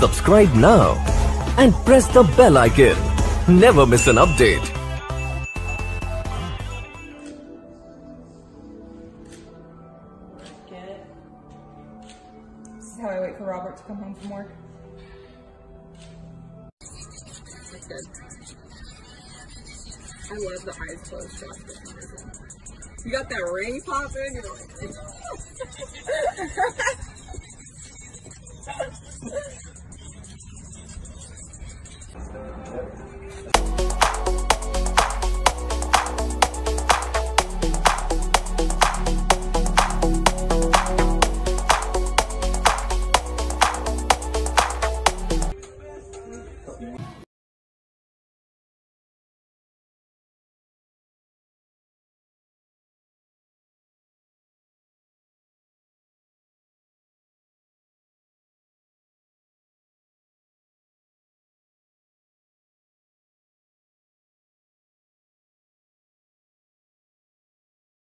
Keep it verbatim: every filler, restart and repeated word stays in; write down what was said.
Subscribe now and press the bell icon. Never miss an update. Get it? This is how I wait for Robert to come home from work. That's good. I love the eyes closed shot for some reason. You got that ring popping, you're like,